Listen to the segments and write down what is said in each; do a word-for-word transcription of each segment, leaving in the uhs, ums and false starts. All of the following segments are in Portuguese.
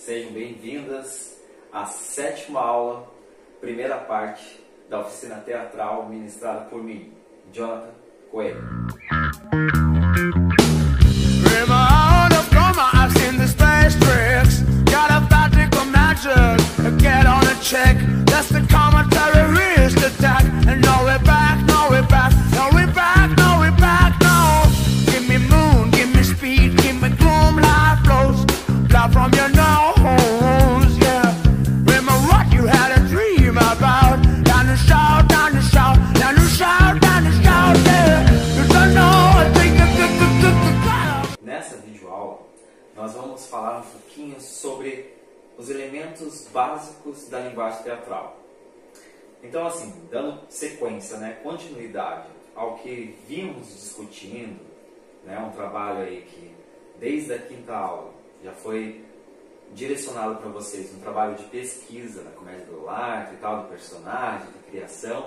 Sejam bem-vindas à sétima aula, primeira parte da oficina teatral ministrada por mim, Jonathan Coelho. Nessa videoaula, nós vamos falar um pouquinho sobre os elementos básicos da linguagem teatral. Então, assim, dando sequência, né, continuidade ao que vimos discutindo, né, um trabalho aí que desde a quinta aula já foi direcionado para vocês, um trabalho de pesquisa na comédia do arte e tal, do personagem, da criação.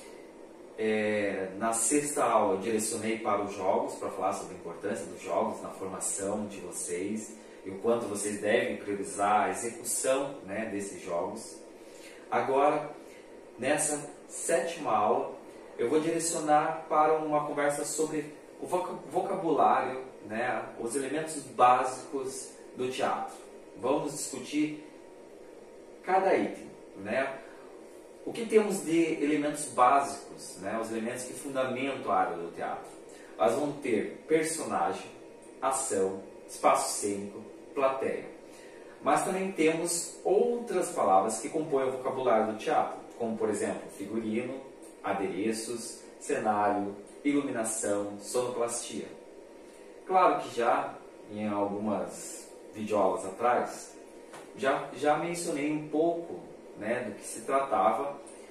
É, na sexta aula eu direcionei para os jogos, para falar sobre a importância dos jogos na formação de vocês e o quanto vocês devem priorizar a execução, né, desses jogos. Agora, nessa sétima aula, eu vou direcionar para uma conversa sobre o vocabulário, né, os elementos básicos do teatro. Vamos discutir cada item, né? O que temos de elementos básicos, né, os elementos que fundamentam a área do teatro? Nós vamos ter personagem, ação, espaço cênico, plateia. Mas também temos outras palavras que compõem o vocabulário do teatro, como, por exemplo, figurino, adereços, cenário, iluminação, sonoplastia. Claro que já em algumas videoaulas atrás, já, já mencionei um pouco, né, do que se tratava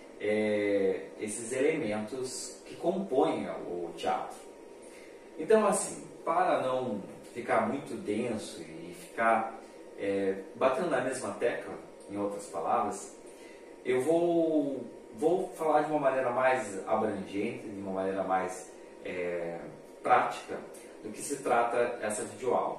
é, esses elementos que compõem o teatro. Então, assim, para não ficar muito denso e ficar é, batendo na mesma tecla, em outras palavras, eu vou, vou falar de uma maneira mais abrangente, de uma maneira mais é, prática, do que se trata essa videoaula.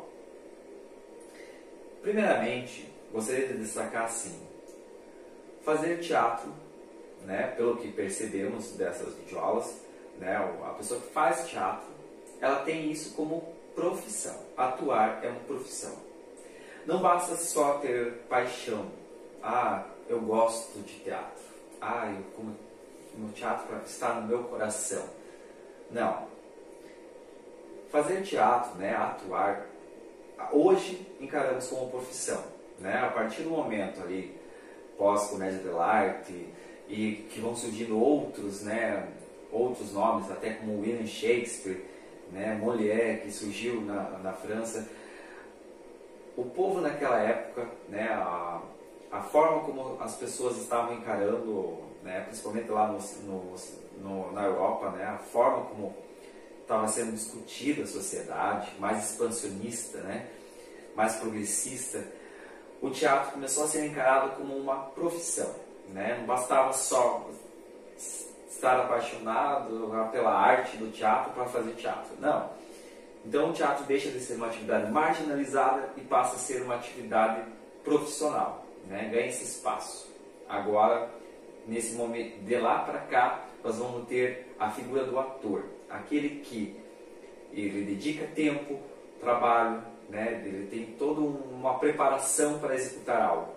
Primeiramente, gostaria de destacar assim: fazer teatro, né, pelo que percebemos dessas videoaulas, né, a pessoa que faz teatro, ela tem isso como profissão. Atuar é uma profissão. Não basta só ter paixão. Ah, eu gosto de teatro. Ah, eu, como, o teatro está no meu coração. Não. Fazer teatro, né, atuar, hoje encaramos como profissão, né, a partir do momento ali pós-comédia dell'arte e que vão surgindo outros, né, outros nomes, até como William Shakespeare, né, Molière, que surgiu na, na França. O povo naquela época, né, a, a forma como as pessoas estavam encarando, né, principalmente lá no, no, no, na Europa, né, a forma como estava sendo discutida a sociedade, mais expansionista, né, mais progressista, o teatro começou a ser encarado como uma profissão, né? Não bastava só estar apaixonado pela arte do teatro para fazer teatro, não. Então o teatro deixa de ser uma atividade marginalizada e passa a ser uma atividade profissional, né? Ganha esse espaço. Agora, nesse momento, de lá para cá, nós vamos ter a figura do ator, aquele que ele dedica tempo, trabalho, né? Ele tem toda uma preparação para executar algo.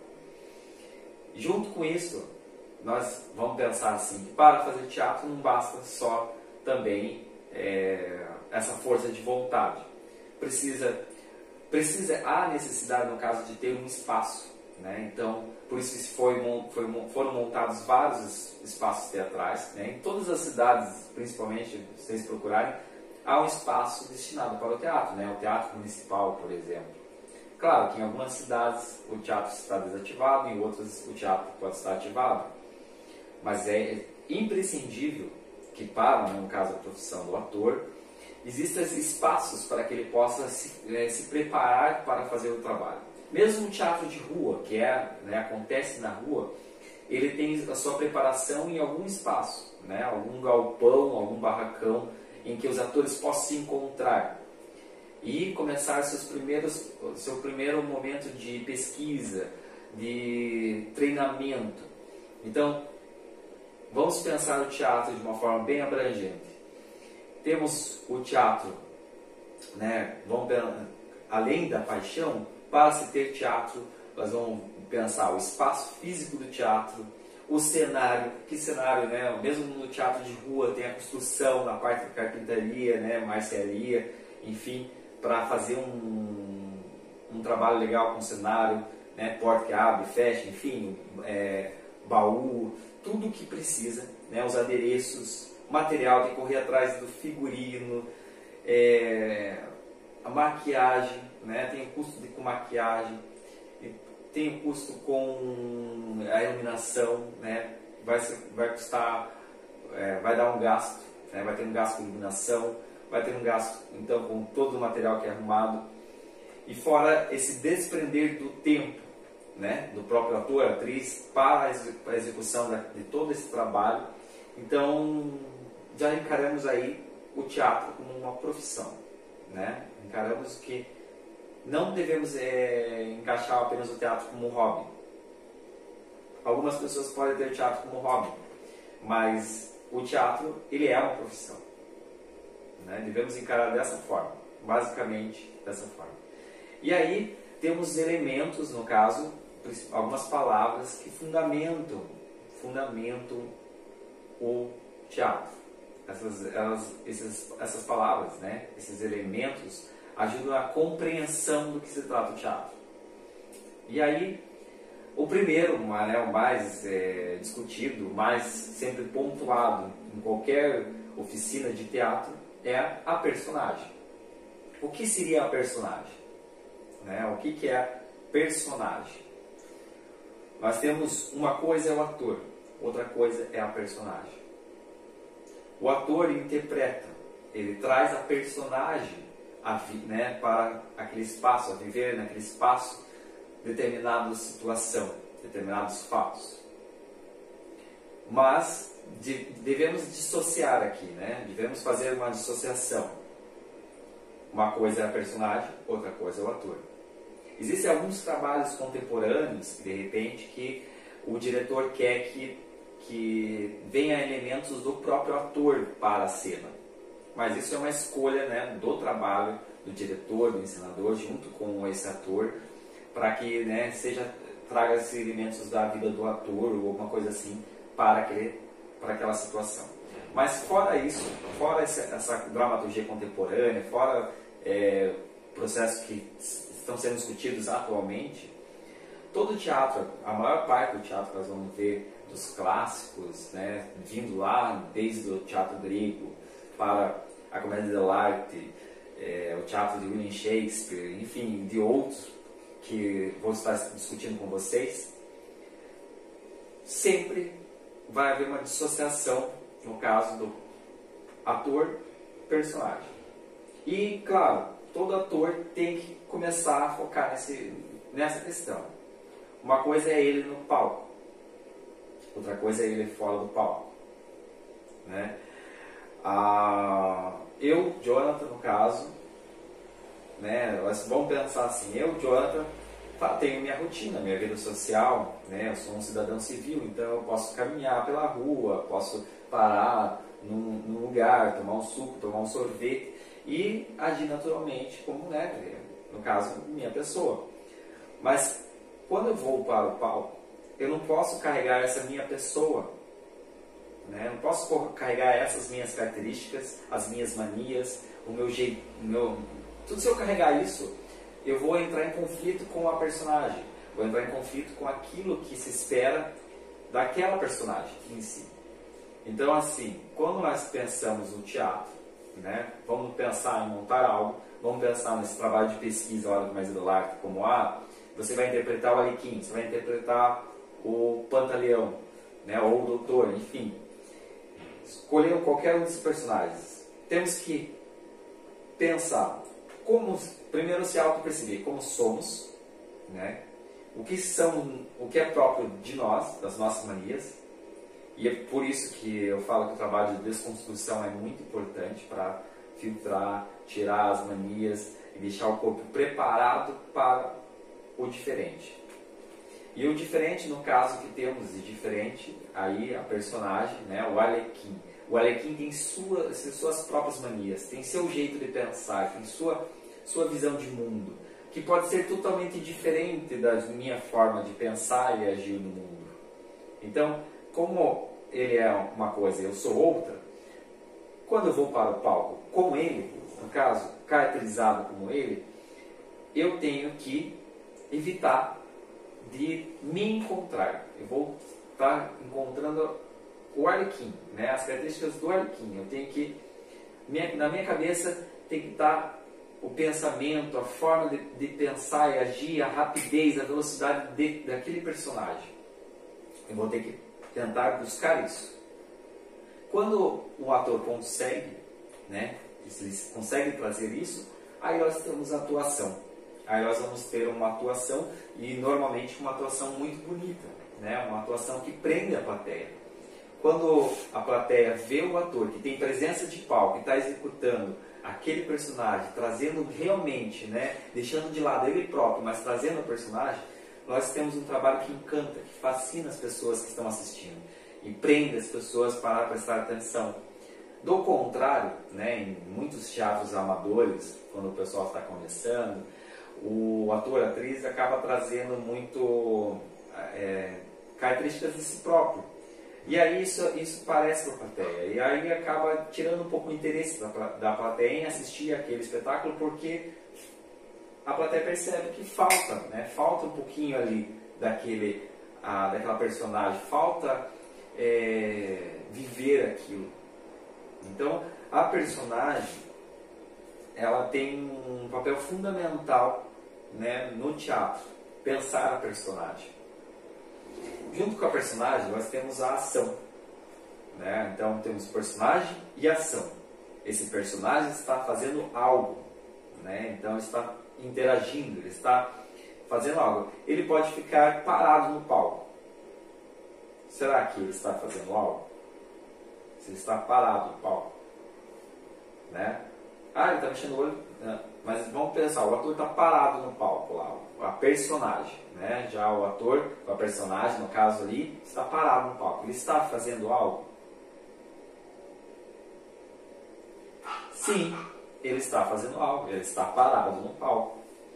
Junto com isso, nós vamos pensar assim, que para fazer teatro não basta só também é, essa força de vontade. Precisa, precisa, há necessidade, no caso, de ter um espaço, né? Então, por isso foi, foi, foram montados vários espaços teatrais, né? Em todas as cidades, principalmente, se vocês procurarem, há um espaço destinado para o teatro, né? O Teatro Municipal, por exemplo. Claro que em algumas cidades o teatro está desativado, em outras o teatro pode estar ativado. Mas é imprescindível que, para, no caso, a profissão do ator, existam espaços para que ele possa se, é, se preparar para fazer o trabalho. Mesmo o teatro de rua, que é, né, acontece na rua, ele tem a sua preparação em algum espaço, né? Algum galpão, algum barracão, em que os atores possam se encontrar. e começar seus primeiros, seu primeiro momento de pesquisa, de treinamento. Então, vamos pensar o teatro de uma forma bem abrangente. Temos o teatro, né? Vamos, além da paixão, para se ter teatro, nós vamos pensar o espaço físico do teatro, o cenário, que cenário, né? Mesmo no teatro de rua tem a construção na parte de carpintaria, né? Marcearia, enfim, para fazer um, um trabalho legal com o cenário, né? Porta que abre, fecha, enfim, é, baú, tudo o que precisa, né? Os adereços, material de correr atrás do figurino, é, a maquiagem, né? Tem o custo de, com maquiagem, tem o custo com a iluminação, né? vai, vai custar, é, vai dar um gasto, né? Vai ter um gasto com iluminação, vai ter um gasto então com todo o material que é arrumado, e fora esse desprender do tempo, né? Do próprio ator, atriz, para a execução de todo esse trabalho. Então já encaramos aí o teatro como uma profissão, né? Encaramos que não devemos é, encaixar apenas o teatro como um hobby. Algumas pessoas podem ter o teatro como hobby, mas o teatro, ele é uma profissão, né? Devemos encarar dessa forma, basicamente dessa forma. E aí temos elementos, no caso, algumas palavras que fundamentam, fundamentam o teatro. Essas, elas, esses, essas palavras, né? Esses elementos ajudam a compreensão do que se trata o teatro. E aí, o primeiro, né, o mais é, discutido, o mais sempre pontuado em qualquer oficina de teatro é a personagem. O que seria a personagem? Né? O que, que é personagem? Nós temos uma coisa é o ator, outra coisa é a personagem. O ator interpreta, ele traz a personagem a, né, para aquele espaço, a viver naquele espaço determinada situação, determinados fatos. Mas de, devemos dissociar aqui, né? Devemos fazer uma dissociação. Uma coisa é a personagem, outra coisa é o ator. Existem alguns trabalhos contemporâneos, de repente, que o diretor quer que, que venha elementos do próprio ator para a cena. Mas isso é uma escolha, né, do trabalho do diretor, do encenador, junto com esse ator, para que, né, seja, traga esses elementos da vida do ator ou alguma coisa assim para, aquele, para aquela situação. Mas fora isso, fora essa, essa dramaturgia contemporânea, fora é, processos que estão sendo discutidos atualmente, todo o teatro, a maior parte do teatro que nós vamos ver dos clássicos, né, vindo lá desde o teatro grego para a comédia dell'arte, é, o teatro de William Shakespeare, enfim, de outros que vou estar discutindo com vocês, sempre vai haver uma dissociação, no caso do ator-personagem. E, claro, todo ator tem que começar a focar nesse, nessa questão. Uma coisa é ele no palco, outra coisa é ele fora do palco, né? Ah, eu, Jonathan, no caso, né, vamos pensar assim, eu, Jonathan, tenho minha rotina, minha vida social, né, eu sou um cidadão civil, então eu posso caminhar pela rua, posso parar num, num lugar, tomar um suco, tomar um sorvete e agir naturalmente como, né, no caso, minha pessoa. Mas quando eu vou para o palco, eu não posso carregar essa minha pessoa, né? Eu não posso carregar essas minhas características, as minhas manias, o meu jeito, o meu... tudo. Se eu carregar isso, eu vou entrar em conflito com a personagem, vou entrar em conflito com aquilo que se espera daquela personagem em si. Então, assim, quando nós pensamos no teatro, né, vamos pensar em montar algo, vamos pensar nesse trabalho de pesquisa lá do Comédia dell'arte, como ah, você vai interpretar o Alequim, você vai interpretar o Pantaleão, né, ou o Doutor, enfim. Escolher qualquer um desses personagens. Temos que pensar como, primeiro se auto-perceber como somos, né? O que são, o que é próprio de nós, das nossas manias. E é por isso que eu falo que o trabalho de desconstrução é muito importante para filtrar, tirar as manias e deixar o corpo preparado para o diferente. E o diferente, no caso que temos de diferente, aí a personagem, né, o Arlequim. O Arlequim tem suas, suas próprias manias, tem seu jeito de pensar, tem sua, sua visão de mundo, que pode ser totalmente diferente da minha forma de pensar e agir no mundo. Então, como ele é uma coisa e eu sou outra, quando eu vou para o palco com ele, no caso, caracterizado como ele, eu tenho que evitar de me encontrar. Eu vou estar encontrando o Arlequim, né? As características do Arlequim. Eu tenho que, minha, na minha cabeça, tem que estar o pensamento, a forma de, de pensar e agir, a rapidez, a velocidade de, daquele personagem. Eu vou ter que tentar buscar isso. Quando o ator consegue, né? Ele consegue trazer isso, aí nós temos a atuação. Aí nós vamos ter uma atuação, e normalmente uma atuação muito bonita, né? Uma atuação que prende a plateia. Quando a plateia vê o ator que tem presença de palco e está executando aquele personagem, trazendo realmente, né? Deixando de lado ele próprio, mas trazendo o personagem, nós temos um trabalho que encanta, que fascina as pessoas que estão assistindo e prende as pessoas para prestar atenção. Do contrário, né? Em muitos teatros amadores, quando o pessoal está começando, o ator, a atriz acaba trazendo muito é, características de si próprio. E aí isso, isso parece para a plateia. E aí acaba tirando um pouco o interesse da, da plateia em assistir aquele espetáculo, porque a plateia percebe que falta, né? Falta um pouquinho ali daquele, a, daquela personagem, falta é, viver aquilo. Então, a personagem, ela tem um papel fundamental, né, no teatro, pensar a personagem. Junto com a personagem, nós temos a ação, né? Então, temos personagem e ação. Esse personagem está fazendo algo, né? Então, ele está interagindo, ele está fazendo algo. Ele pode ficar parado no palco. Será que ele está fazendo algo? Se ele está parado no palco, né? Ah, ele está mexendo o olho. Não. Mas vamos pensar, o ator está parado no palco lá, a personagem, né? Já o ator, a personagem, no caso ali, está parado no palco. Ele está fazendo algo? Sim, ele está fazendo algo, ele está parado no palco,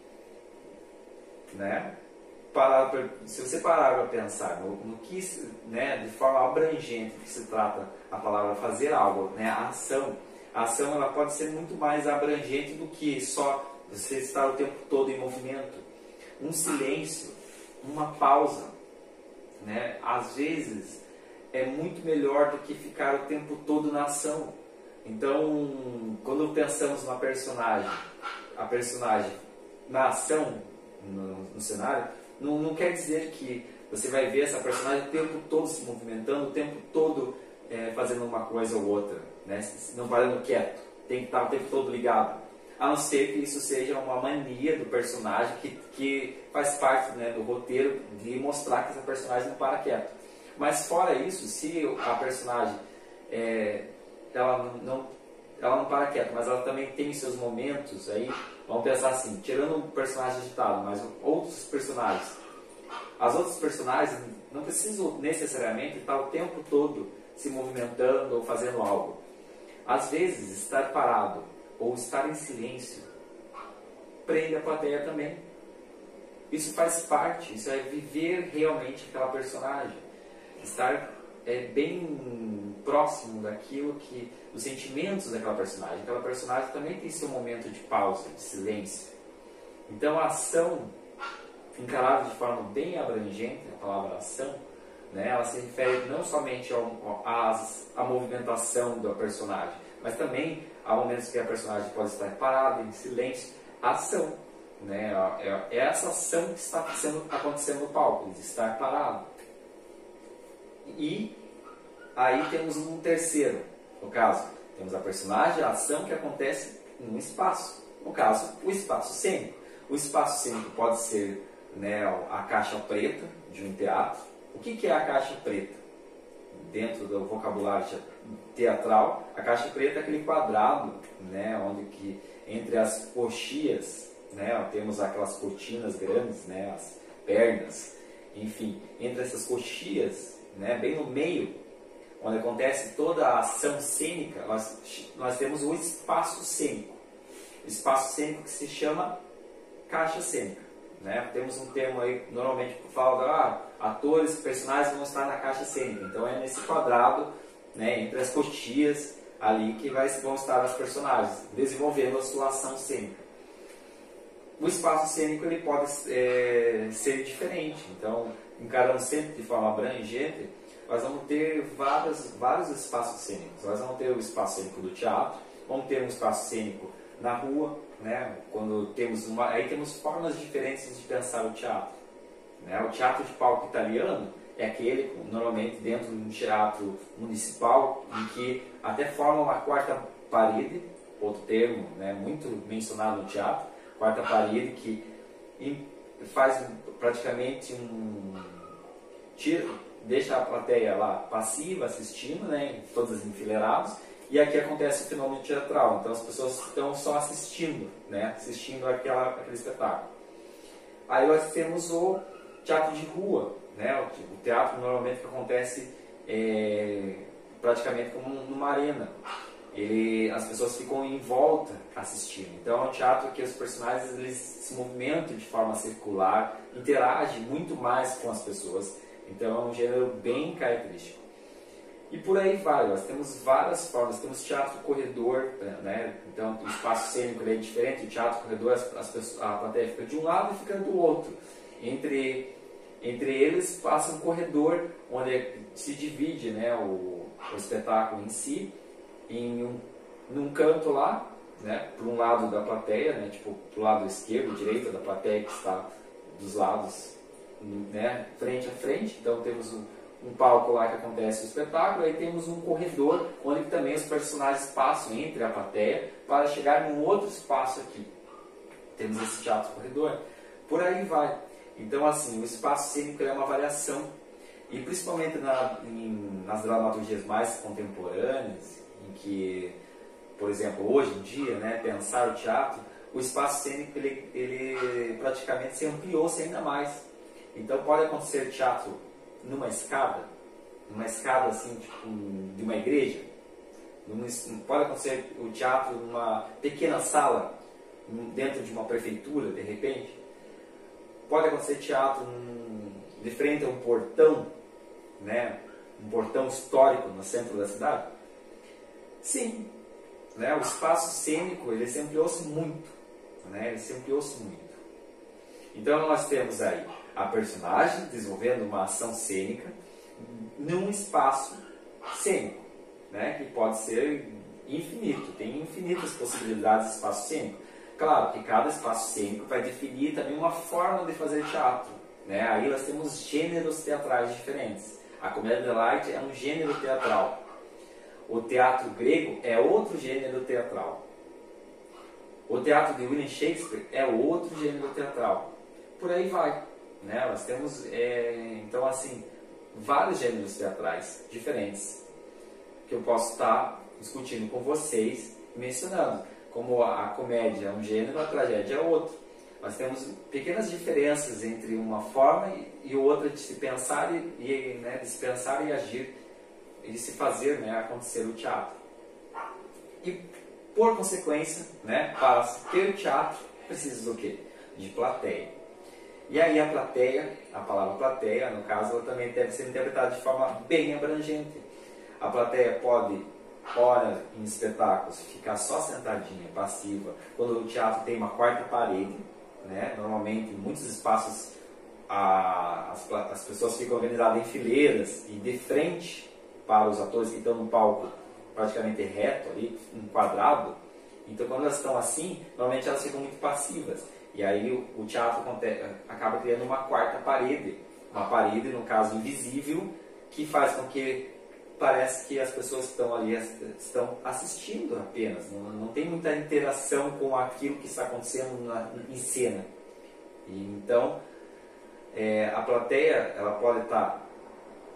né? Parar, se você parar para pensar no, no que, né, de forma abrangente que se trata a palavra fazer algo, né, a ação, a ação ela pode ser muito mais abrangente do que só você estar o tempo todo em movimento. Um silêncio, uma pausa, né, às vezes é muito melhor do que ficar o tempo todo na ação. Então, quando pensamos na personagem, a personagem na ação, no, no cenário, não, não quer dizer que você vai ver essa personagem o tempo todo se movimentando, o tempo todo é, fazendo uma coisa ou outra, né? Não parando quieto, tem que estar o tempo todo ligado. A não ser que isso seja uma mania do personagem que, que faz parte, né, do roteiro de mostrar que essa personagem não para quieto. Mas fora isso, se a personagem é, ela não, ela não para quieto, mas ela também tem seus momentos, aí vamos pensar assim, tirando um personagem agitado, mas outros personagens, as outras personagens não precisam necessariamente estar o tempo todo se movimentando ou fazendo algo. Às vezes, estar parado ou estar em silêncio prende a plateia também. Isso faz parte, isso é viver realmente aquela personagem, estar é, bem próximo daquilo que, dos sentimentos daquela personagem. Aquela personagem também tem seu momento de pausa, de silêncio. Então a ação, encarada de forma bem abrangente, a palavra ação, né, ela se refere não somente ao, às, à movimentação da personagem, mas também há momentos que a personagem pode estar parada, em silêncio. A ação, né, é, é essa ação que está sendo, acontecendo no palco, de estar parado. E aí temos um terceiro, no caso, temos a personagem, a ação que acontece em um espaço. No caso, o espaço cênico. O espaço cênico pode ser, né, a caixa preta de um teatro. O que, que é a caixa preta? dentro do vocabulário teatral, a caixa preta é aquele quadrado, né, onde que entre as coxias, né, temos aquelas cortinas grandes, né, as pernas, enfim, entre essas coxias, né, bem no meio, onde acontece toda a ação cênica, nós, nós temos o espaço cênico. O espaço cênico que se chama caixa cênica. Né? Temos um termo aí, normalmente, que fala, ah, atores, personagens vão estar na caixa cênica. Então é nesse quadrado, né, entre as coxias, ali que vai, vão estar os personagens, desenvolvendo a sua ação cênica. O espaço cênico ele pode é, ser diferente. Então, encarando sempre de forma abrangente, nós vamos ter vários, vários espaços cênicos. Nós vamos ter o espaço cênico do teatro, vamos ter um espaço cênico na rua, né? Quando temos uma, aí temos formas diferentes de pensar o teatro. Né? O teatro de palco italiano é aquele, normalmente dentro de um teatro municipal, em que até forma uma quarta parede, outro termo, né, muito mencionado no teatro, quarta parede, que faz praticamente um tira, deixa a plateia lá passiva, assistindo, né, todas enfileiradas, e aqui acontece o fenômeno teatral, então as pessoas estão só assistindo, né, assistindo aquela, aquele espetáculo. Aí nós temos o teatro de rua, né, o teatro normalmente que acontece é, praticamente como numa arena. Ele, as pessoas ficam em volta assistindo. Então é um teatro que os personagens eles se movimentam de forma circular, interagem muito mais com as pessoas. Então é um gênero bem característico. E por aí vai, nós temos várias formas. Temos teatro corredor, né? Então o espaço cênico é diferente. O teatro corredor, as, as pessoas, a plateia fica de um lado e fica do outro. Entre, entre eles passa um corredor onde se divide, né, o, o espetáculo em si em um, num canto lá, né, para um lado da plateia, né, tipo para o lado esquerdo, direito da plateia que está dos lados, né, frente a frente. Então temos um, um palco lá que acontece o espetáculo, aí temos um corredor onde também os personagens passam entre a plateia para chegar num outro espaço aqui. Temos esse teatro corredor. Por aí vai. Então assim, o espaço cênico é uma variação, e principalmente na, em, nas dramaturgias mais contemporâneas, em que, por exemplo, hoje em dia, né, pensar o teatro, o espaço cênico ele, ele praticamente se ampliou-se ainda mais. Então pode acontecer teatro numa escada, numa escada assim, tipo, de uma igreja, numa, pode acontecer o teatro numa pequena sala, dentro de uma prefeitura, de repente. Pode acontecer teatro num, de frente a um portão, né, um portão histórico no centro da cidade. Sim, né, o espaço cênico ele se ampliou-se muito, né, ele se ampliou-se muito. Então nós temos aí a personagem desenvolvendo uma ação cênica num espaço cênico, né, que pode ser infinito, tem infinitas possibilidades de espaço cênico. Claro que cada espaço cênico vai definir também uma forma de fazer teatro, né? Aí nós temos gêneros teatrais diferentes. A comédia dell'arte é um gênero teatral. O teatro grego é outro gênero teatral. O teatro de William Shakespeare é outro gênero teatral. Por aí vai, né? Nós temos, é, então assim, vários gêneros teatrais diferentes que eu posso estar discutindo com vocês, mencionando. Como a comédia é um gênero, a tragédia é outro. Nós temos pequenas diferenças entre uma forma e outra de se pensar e, e né, de se pensar e agir, e de se fazer, né, acontecer o teatro. E por consequência, né, para ter teatro, precisa do quê? De plateia. E aí a plateia, a palavra plateia, no caso, ela também deve ser interpretada de forma bem abrangente. A plateia pode, ora em espetáculos, ficar só sentadinha, passiva, quando o teatro tem uma quarta parede, né? Normalmente em muitos espaços a, as, as pessoas ficam organizadas em fileiras e de frente para os atores que estão no palco praticamente reto ali, um quadrado. Então quando elas estão assim, normalmente elas ficam muito passivas, e aí o, o teatro acaba criando uma quarta parede, uma parede, no caso invisível, que faz com que parece que as pessoas que estão ali estão assistindo apenas, não, não tem muita interação com aquilo que está acontecendo na, em cena. E, então, é, a plateia ela pode estar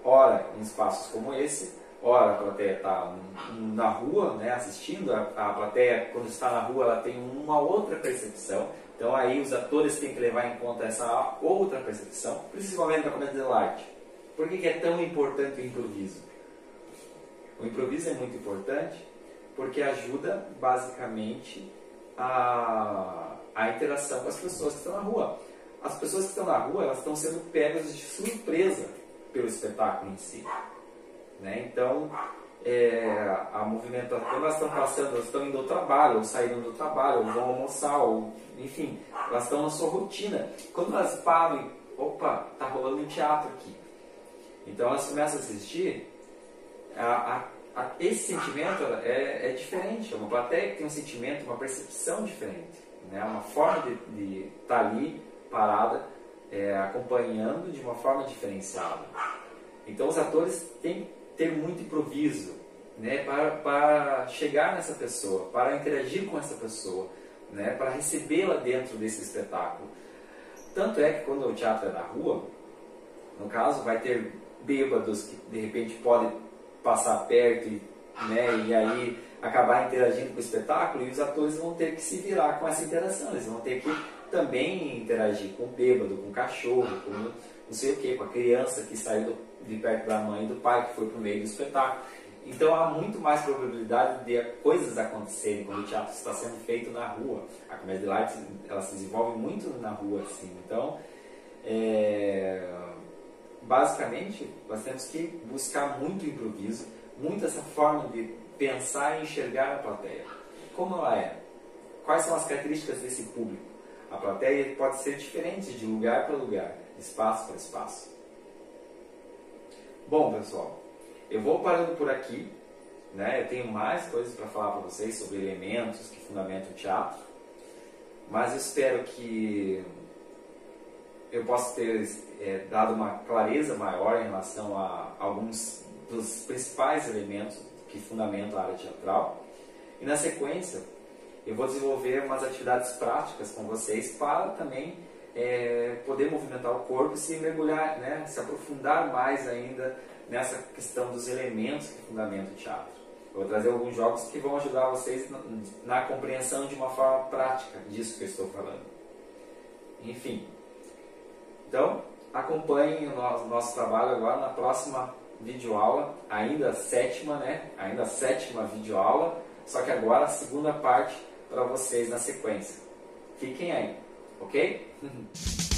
ora em espaços como esse, ora a plateia está na rua, né, assistindo, a, a plateia quando está na rua ela tem uma outra percepção, então aí os atores têm que levar em conta essa outra percepção, principalmente na comédia de arte. Por que, que é tão importante o improviso? O improviso é muito importante porque ajuda basicamente a, a interação com as pessoas que estão na rua. As pessoas que estão na rua elas estão sendo pegas de surpresa pelo espetáculo em si. Né? Então, é, a movimentação, quando elas estão passando, elas estão indo ao trabalho, ou saindo do trabalho, ou vão almoçar, ou, enfim, elas estão na sua rotina. Quando elas param e, opa, está rolando um teatro aqui. Então elas começam a assistir, a, a, a, esse sentimento é, é diferente, é uma plateia que tem um sentimento, uma percepção diferente, né? Uma forma de estar tá ali, parada, é, acompanhando de uma forma diferenciada. Então os atores têm que ter muito improviso, né? para, para chegar nessa pessoa, para interagir com essa pessoa, né? Para recebê-la dentro desse espetáculo. Tanto é que quando o teatro é na rua, no caso, vai ter bêbados que de repente podem passar perto e, né, e aí acabar interagindo com o espetáculo, e os atores vão ter que se virar com essa interação, eles vão ter que também interagir com o bêbado, com o cachorro, com não sei o que, com a criança que saiu de perto da mãe e do pai, que foi para o meio do espetáculo. Então há muito mais probabilidade de coisas acontecerem quando o teatro está sendo feito na rua. A comédia de arte ela se desenvolve muito na rua, assim. Então, é... basicamente, nós temos que buscar muito improviso, muito essa forma de pensar e enxergar a plateia. Como ela é? Quais são as características desse público? A plateia pode ser diferente de lugar para lugar, de espaço para espaço. Bom, pessoal, eu vou parando por aqui, né? Eu tenho mais coisas para falar para vocês sobre elementos que fundamentam o teatro, mas eu espero que eu possa ter é, dado uma clareza maior em relação a alguns dos principais elementos que fundamentam a área teatral. E na sequência, eu vou desenvolver umas atividades práticas com vocês para também é, poder movimentar o corpo e se mergulhar, né, se aprofundar mais ainda nessa questão dos elementos que fundamentam o teatro. Eu vou trazer alguns jogos que vão ajudar vocês na, na compreensão de uma forma prática disso que eu estou falando. Enfim. Então, acompanhem o nosso, nosso trabalho agora na próxima videoaula, ainda a sétima, né? Ainda a sétima videoaula, só que agora a segunda parte para vocês na sequência. Fiquem aí, ok?